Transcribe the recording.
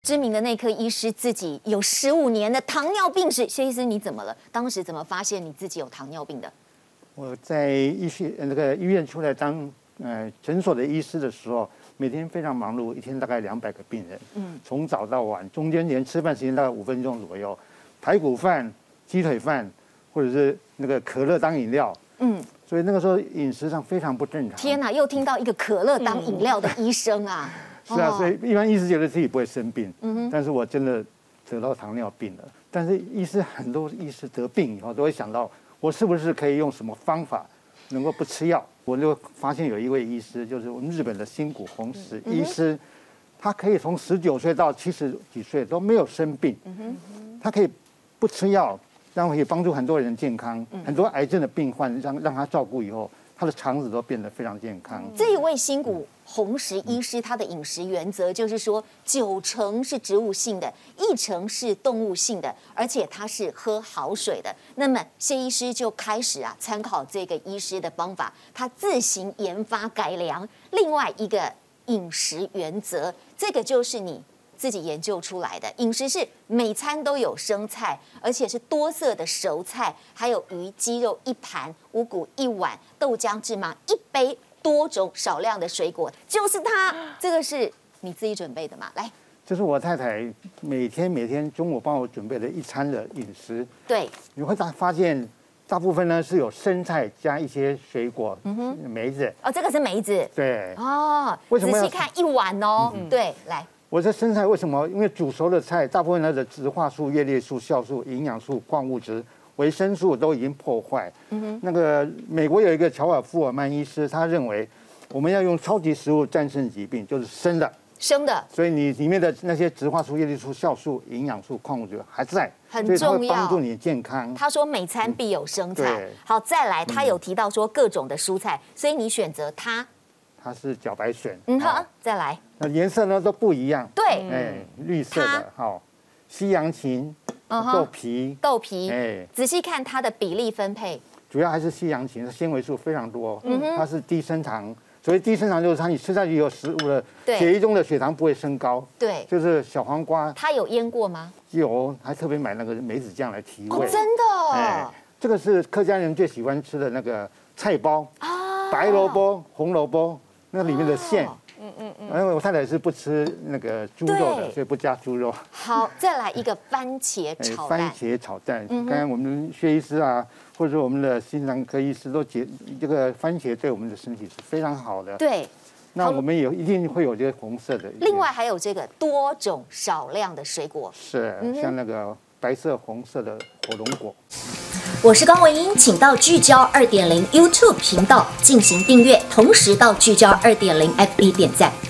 知名的内科医师自己有15年的糖尿病史。谢医师，你怎么了？当时怎么发现你自己有糖尿病的？ 我在医院出来当诊所的医师的时候，每天非常忙碌，一天大概200个病人，从早到晚，中间连吃饭时间大概5分钟左右，排骨饭、鸡腿饭，或者是那个可乐当饮料，所以那个时候饮食上非常不正常。 天哪，又听到一个可乐当饮料的医生啊！ 是啊，所以一般医师觉得自己不会生病，但是我真的得到糖尿病了。但是很多医师得病以后都会想到，我是不是可以用什么方法能够不吃药？我就发现有一位医师，就是我们日本的新谷弘实医师，他可以从19岁到70几岁都没有生病，他可以不吃药，然后可以帮助很多人健康，很多癌症的病患让他照顾以后，他的肠子都变得非常健康。 这一位新谷弘实医师，他的饮食原则就是说，90%是植物性的，1%是动物性的，而且他是喝好水的。那么谢医师就开始参考这个医师的方法，他自行研发改良另外一个饮食原则，这个就是你自己研究出来的。饮食是每餐都有生菜，而且是多色的熟菜，还有鱼、鸡肉1盘，五谷1碗，豆浆、芝麻1杯。多种少量的水果，就是它。这个是你自己准备的吗？来， 这是我太太每天中午帮我准备的一餐的饮食。 对， 你会发现大部分呢是有生菜加一些水果，梅子。 哦，这个是梅子。 对。 哦， 为什么仔细看1碗哦。对，来。 我这生菜为什么？因为煮熟的菜大部分它的植化素、叶绿素、酵素、营养素、矿物质、维生素都已经破坏。那个美国有一个乔尔夫尔曼医师，他认为我们要用超级食物战胜疾病，就是生的。 生的， 所以你里面的那些植化素、叶绿素、酵素、营养素、矿物质还在， 很重要， 所以它会帮助你健康。 他说每餐必有生菜。好，再来，他有提到说各种的蔬菜，所以你选择它。 它是茭白笋。 好，再来。 那颜色呢都不一样。 对， 绿色的，好，西洋芹。豆皮，仔细看它的比例分配， 主要还是西洋芹，纤维素非常多，它是低升糖，所以低升糖就是你吃下去有食物的血液中的血糖不会升高。 对， 就是小黄瓜， 它有腌过吗？ 有，还特别买那个梅子酱来提味。 真的？ 这个是客家人最喜欢吃的那个菜包，白萝卜、红萝卜，那里面的馅。因为我太太是不吃那个猪肉的，所以不加猪肉。 好，再来一个番茄炒蛋。 番茄炒蛋，刚刚我们薛医师啊，或者说我们的心脏科医师都这个番茄对我们的身体是非常好的。 对。 那我们一定会有这个红色的。 另外还有这个多种少量的水果。 是，像那个白色、红色的火龙果。 我是高文英，请到聚焦2.0 YouTube 频道进行订阅，同时到聚焦2.0 FB 点赞。